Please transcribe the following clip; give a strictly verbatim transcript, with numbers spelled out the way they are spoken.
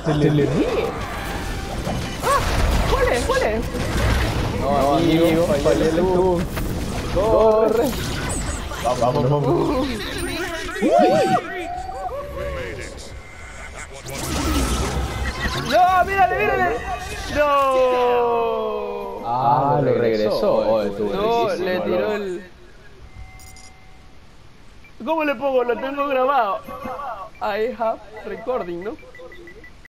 Se le ríe. ¡Ah! ¿Cuál es? ¿Cuál es? No, amigo, fallé tú. Corre. Vamos, vamos. Uh. No, mírale, mírale. No. Ah, lo regresó. Oh, no, le tiró el... ¿Cómo le pongo? Lo tengo grabado. I have recording, ¿no?